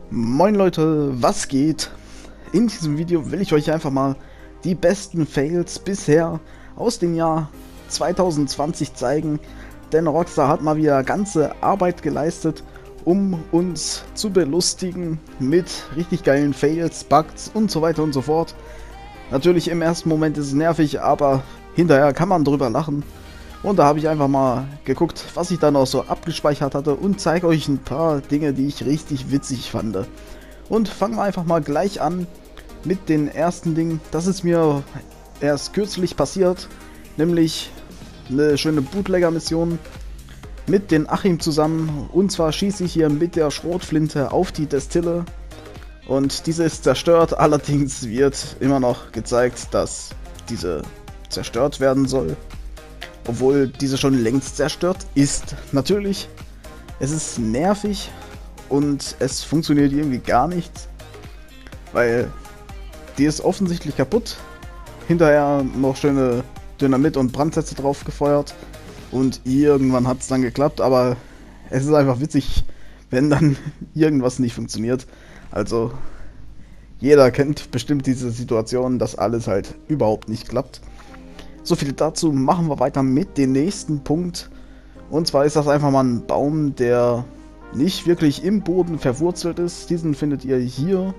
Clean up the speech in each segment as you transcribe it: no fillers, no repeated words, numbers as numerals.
Moin Leute, was geht? In diesem Video will ich euch einfach mal die besten Fails bisher aus dem Jahr 2020 zeigen, denn Rockstar hat mal wieder ganze Arbeit geleistet, um uns zu belustigen mit richtig geilen Fails, Bugs und so weiter und so fort. Natürlich im ersten Moment ist es nervig, aber hinterher kann man drüber lachen. Und da habe ich einfach mal geguckt, was ich da noch so abgespeichert hatte und zeige euch ein paar Dinge, die ich richtig witzig fand. Und fangen wir einfach mal gleich an mit den ersten Dingen. Das ist mir erst kürzlich passiert, nämlich eine schöne Bootlegger-Mission mit den Achim zusammen. Und zwar schieße ich hier mit der Schrotflinte auf die Destille und diese ist zerstört. Allerdings wird immer noch gezeigt, dass diese zerstört werden soll. Obwohl diese schon längst zerstört ist. Natürlich, es ist nervig und es funktioniert irgendwie gar nicht, weil die ist offensichtlich kaputt. Hinterher noch schöne Dynamit- und Brandsätze drauf gefeuert und irgendwann hat es dann geklappt, aber es ist einfach witzig, wenn dann irgendwas nicht funktioniert. Also jeder kennt bestimmt diese Situation, dass alles halt überhaupt nicht klappt. So viel dazu, machen wir weiter mit dem nächsten Punkt. Und zwar ist das einfach mal ein Baum, der nicht wirklich im Boden verwurzelt ist. Diesen findet ihr hier.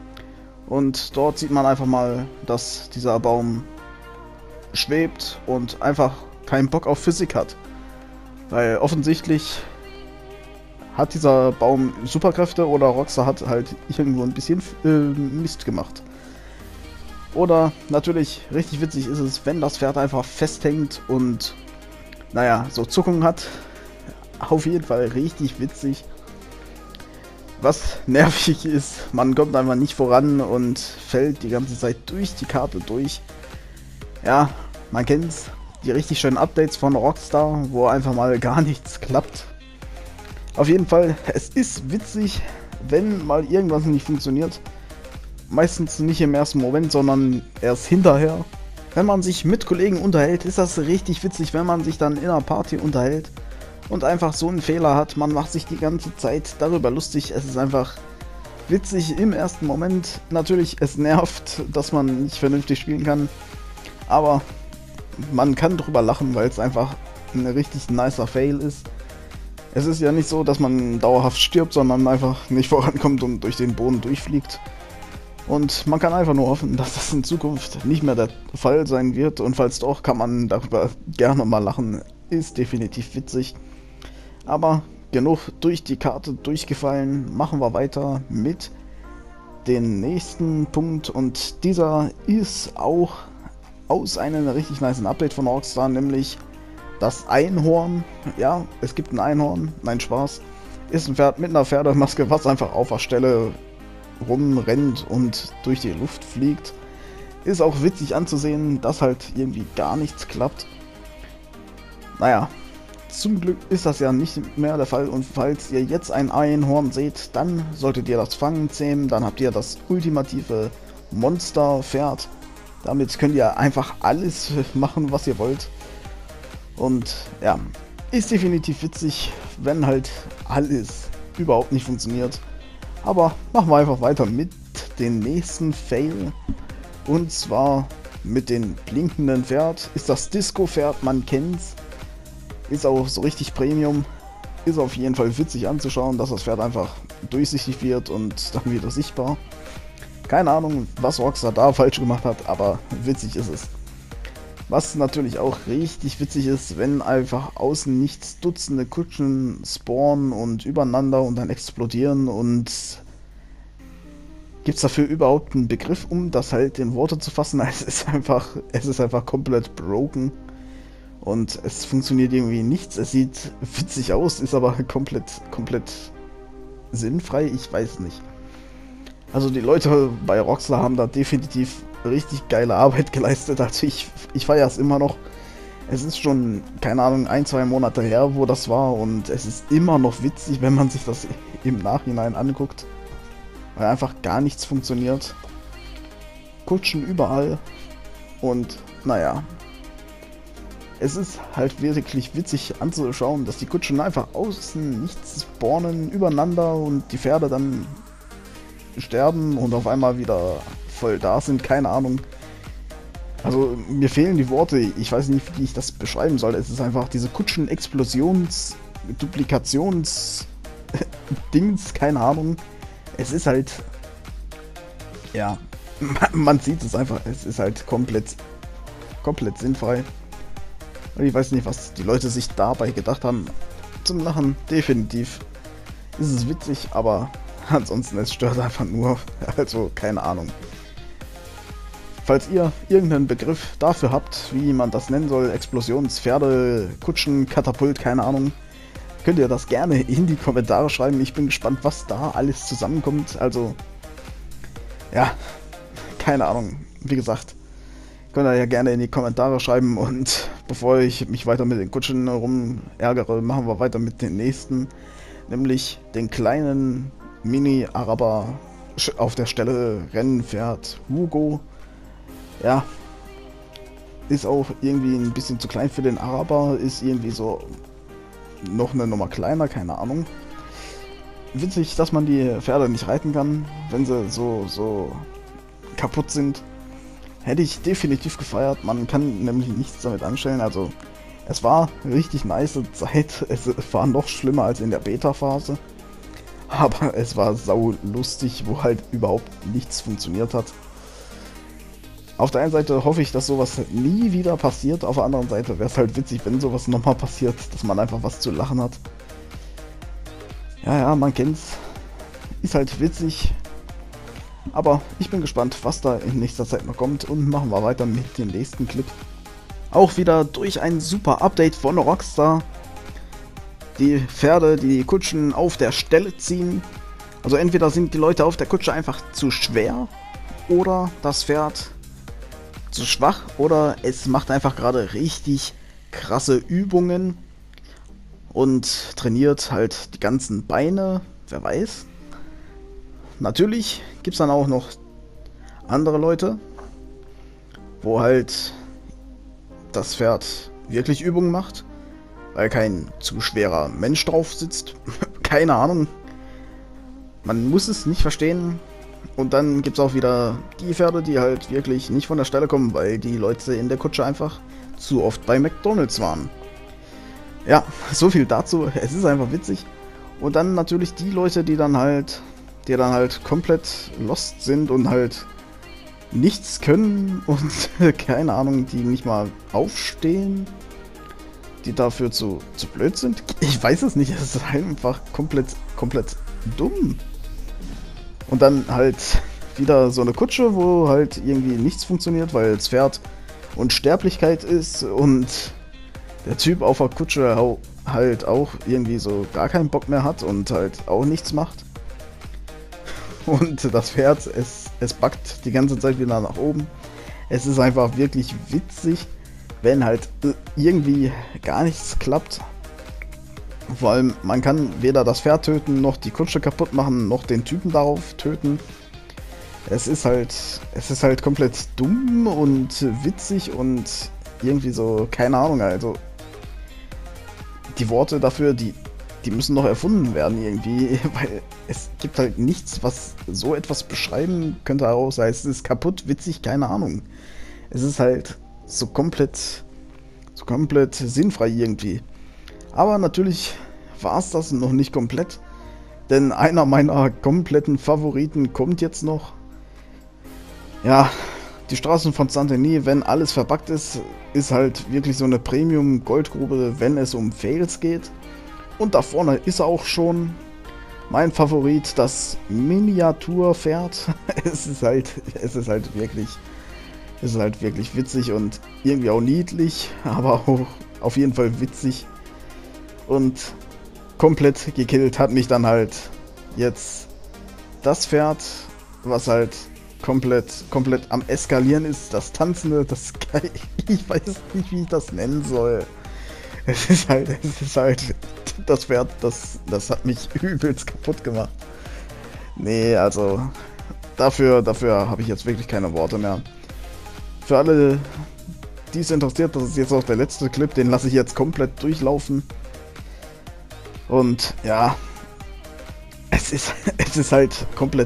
Und dort sieht man einfach mal, dass dieser Baum schwebt und einfach keinen Bock auf Physik hat. Weil offensichtlich hat dieser Baum Superkräfte oder Rockstar hat halt irgendwo ein bisschen Mist gemacht. Oder natürlich, richtig witzig ist es, wenn das Pferd einfach festhängt und, naja, so Zuckungen hat. Auf jeden Fall richtig witzig. Was nervig ist, man kommt einfach nicht voran und fällt die ganze Zeit durch die Karte durch. Ja, man kennt's, die richtig schönen Updates von Rockstar, wo einfach mal gar nichts klappt. Auf jeden Fall, es ist witzig, wenn mal irgendwas nicht funktioniert. Meistens nicht im ersten Moment, sondern erst hinterher. Wenn man sich mit Kollegen unterhält, ist das richtig witzig, wenn man sich dann in einer Party unterhält und einfach so einen Fehler hat. Man macht sich die ganze Zeit darüber lustig. Es ist einfach witzig im ersten Moment. Natürlich, es nervt, dass man nicht vernünftig spielen kann. Aber man kann drüber lachen, weil es einfach ein richtig nicer Fail ist. Es ist ja nicht so, dass man dauerhaft stirbt, sondern einfach nicht vorankommt und durch den Boden durchfliegt. Und man kann einfach nur hoffen, dass das in Zukunft nicht mehr der Fall sein wird. Und falls doch, kann man darüber gerne mal lachen. Ist definitiv witzig. Aber genug durch die Karte durchgefallen. Machen wir weiter mit dem nächsten Punkt. Und dieser ist auch aus einem richtig nicen Update von Rockstar. Nämlich das Einhorn. Ja, es gibt ein Einhorn. Nein, Spaß. Ist ein Pferd mit einer Pferdemaske, was einfach auf der Stelle rumrennt und durch die Luft fliegt. Ist auch witzig anzusehen, dass halt irgendwie gar nichts klappt. Naja, zum Glück ist das ja nicht mehr der Fall und falls ihr jetzt ein Einhorn seht, dann solltet ihr das fangen, zähmen, dann habt ihr das ultimative Monsterpferd. Damit könnt ihr einfach alles machen, was ihr wollt. Und ja, ist definitiv witzig, wenn halt alles überhaupt nicht funktioniert. Aber machen wir einfach weiter mit dem nächsten Fail. Und zwar mit dem blinkenden Pferd. Ist das Disco-Pferd, man kennt's. Ist auch so richtig Premium. Ist auf jeden Fall witzig anzuschauen, dass das Pferd einfach durchsichtig wird und dann wieder sichtbar. Keine Ahnung, was Rockstar da falsch gemacht hat, aber witzig ist es. Was natürlich auch richtig witzig ist, wenn einfach außen nichts Dutzende Kutschen spawnen und übereinander und dann explodieren und gibt es dafür überhaupt einen Begriff, um das halt in Worte zu fassen? Es ist einfach komplett broken und es funktioniert irgendwie nichts. Es sieht witzig aus, ist aber komplett sinnfrei, ich weiß nicht. Also die Leute bei Rockstar haben da definitiv richtig geile Arbeit geleistet. Also ich feiere es immer noch. Es ist schon, keine Ahnung, 1-2 Monate her, wo das war und es ist immer noch witzig, wenn man sich das im Nachhinein anguckt. Weil einfach gar nichts funktioniert. Kutschen überall und naja. Es ist halt wirklich witzig anzuschauen, dass die Kutschen einfach außen nichts spawnen übereinander und die Pferde dann sterben und auf einmal wieder voll da sind, keine Ahnung. Also mir fehlen die Worte, ich weiß nicht, wie ich das beschreiben soll. Es ist einfach diese Duplikations, keine Ahnung. Es ist halt, ja, man sieht es einfach, es ist halt komplett sinnfrei. Und ich weiß nicht, was die Leute sich dabei gedacht haben. Zum Lachen, definitiv ist es witzig, aber ansonsten, es stört einfach nur, also keine Ahnung. Falls ihr irgendeinen Begriff dafür habt, wie man das nennen soll, Explosionspferde, Kutschen, Katapult, keine Ahnung, könnt ihr das gerne in die Kommentare schreiben. Ich bin gespannt, was da alles zusammenkommt. Also, ja, keine Ahnung. Wie gesagt, könnt ihr ja gerne in die Kommentare schreiben. Und bevor ich mich weiter mit den Kutschen rumärgere, machen wir weiter mit den nächsten. Nämlich den kleinen Mini-Araber auf der Stelle Rennpferd Hugo. Ja, ist auch irgendwie ein bisschen zu klein für den Araber, ist irgendwie so noch eine Nummer kleiner, keine Ahnung. Witzig, dass man die Pferde nicht reiten kann, wenn sie so kaputt sind. Hätte ich definitiv gefeiert, man kann nämlich nichts damit anstellen, also es war richtig nice Zeit, es war noch schlimmer als in der Beta-Phase. Aber es war sau lustig, wo halt überhaupt nichts funktioniert hat. Auf der einen Seite hoffe ich, dass sowas nie wieder passiert, auf der anderen Seite wäre es halt witzig, wenn sowas nochmal passiert, dass man einfach was zu lachen hat. Ja, man kennt's. Ist halt witzig. Aber ich bin gespannt, was da in nächster Zeit noch kommt und machen wir weiter mit dem nächsten Clip. Auch wieder durch ein super Update von Rockstar. Die Pferde, die Kutschen auf der Stelle ziehen. Also entweder sind die Leute auf der Kutsche einfach zu schwer oder das Pferd zu schwach oder es macht einfach gerade richtig krasse Übungen und trainiert halt die ganzen Beine, wer weiß. Natürlich gibt es dann auch noch andere Leute, wo halt das Pferd wirklich Übungen macht, weil kein zu schwerer Mensch drauf sitzt. Keine Ahnung. Man muss es nicht verstehen. Und dann gibt es auch wieder die Pferde, die halt wirklich nicht von der Stelle kommen, weil die Leute in der Kutsche einfach zu oft bei McDonald's waren. Ja, so viel dazu. Es ist einfach witzig. Und dann natürlich die Leute, die dann halt komplett lost sind und halt nichts können und keine Ahnung, die nicht mal aufstehen, die dafür zu blöd sind. Ich weiß es nicht, es ist einfach komplett dumm. Und dann halt wieder so eine Kutsche, wo halt irgendwie nichts funktioniert, weil das Pferd Unsterblichkeit ist und der Typ auf der Kutsche halt auch irgendwie so gar keinen Bock mehr hat und halt auch nichts macht. Und das Pferd, es backt die ganze Zeit wieder nach oben. Es ist einfach wirklich witzig, wenn halt irgendwie gar nichts klappt. Vor allem, man kann weder das Pferd töten, noch die Kutsche kaputt machen, noch den Typen darauf töten. Es ist halt komplett dumm und witzig und irgendwie so, keine Ahnung, also die Worte dafür, die müssen noch erfunden werden irgendwie, weil es gibt halt nichts, was so etwas beschreiben könnte, außer es ist kaputt, witzig, keine Ahnung. Es ist halt so komplett sinnfrei irgendwie. Aber natürlich war es das noch nicht komplett, denn einer meiner kompletten Favoriten kommt jetzt noch. Ja, die Straßen von Saint-Denis, wenn alles verbuggt ist, ist halt wirklich so eine Premium-Goldgrube, wenn es um Fails geht. Und da vorne ist er auch schon. Mein Favorit, das Miniaturpferd. Es ist halt wirklich witzig und irgendwie auch niedlich, aber auch auf jeden Fall witzig. Und komplett gekillt hat mich dann halt jetzt das Pferd, was halt komplett am Eskalieren ist, das Tanzende, ich weiß nicht, wie ich das nennen soll. Es ist halt das Pferd, das hat mich übelst kaputt gemacht. Nee, also dafür habe ich jetzt wirklich keine Worte mehr. Für alle, die es interessiert, das ist jetzt auch der letzte Clip, den lasse ich jetzt komplett durchlaufen. Und ja, es ist halt komplett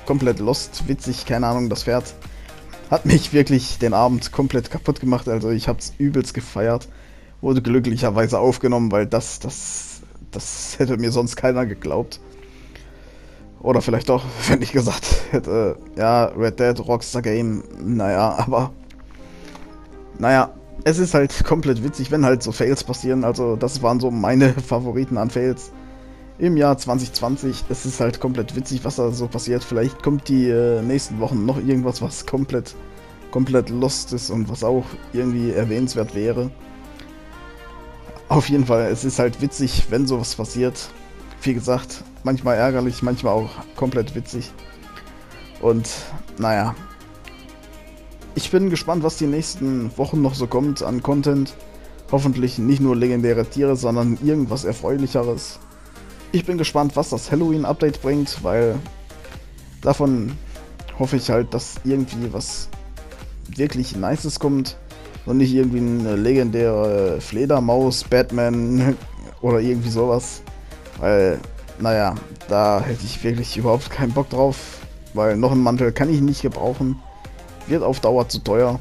komplett lost, witzig, keine Ahnung, das Pferd hat mich wirklich den Abend komplett kaputt gemacht, also ich hab's übelst gefeiert, wurde glücklicherweise aufgenommen, weil das hätte mir sonst keiner geglaubt. Oder vielleicht doch, wenn ich gesagt hätte, ja, Red Dead, Rockstar Game, naja, aber naja, es ist halt komplett witzig, wenn halt so Fails passieren, also das waren so meine Favoriten an Fails im Jahr 2020. Es ist halt komplett witzig, was da so passiert. Vielleicht kommt die nächsten Wochen noch irgendwas, was komplett lost ist und was auch irgendwie erwähnenswert wäre. Auf jeden Fall, es ist halt witzig, wenn sowas passiert. Wie gesagt, manchmal ärgerlich, manchmal auch komplett witzig. Und naja, ich bin gespannt, was die nächsten Wochen noch so kommt an Content. Hoffentlich nicht nur legendäre Tiere, sondern irgendwas Erfreulicheres. Ich bin gespannt, was das Halloween-Update bringt, weil davon hoffe ich halt, dass irgendwie was wirklich Nices kommt und nicht irgendwie eine legendäre Fledermaus, Batman oder irgendwie sowas. Weil, naja, da hätte ich wirklich überhaupt keinen Bock drauf, weil noch einen Mantel kann ich nicht gebrauchen. Wird auf Dauer zu teuer.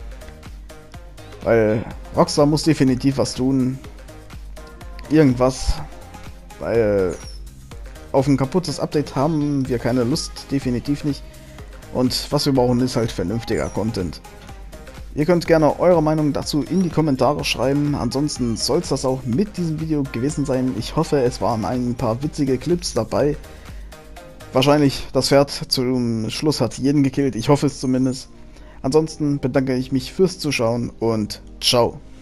Weil Rockstar muss definitiv was tun. Irgendwas. Weil auf ein kaputtes Update haben wir keine Lust, definitiv nicht. Und was wir brauchen, ist halt vernünftiger Content. Ihr könnt gerne eure Meinung dazu in die Kommentare schreiben. Ansonsten soll es das auch mit diesem Video gewesen sein. Ich hoffe, es waren ein paar witzige Clips dabei. Wahrscheinlich das Pferd zum Schluss hat jeden gekillt. Ich hoffe es zumindest. Ansonsten bedanke ich mich fürs Zuschauen und ciao.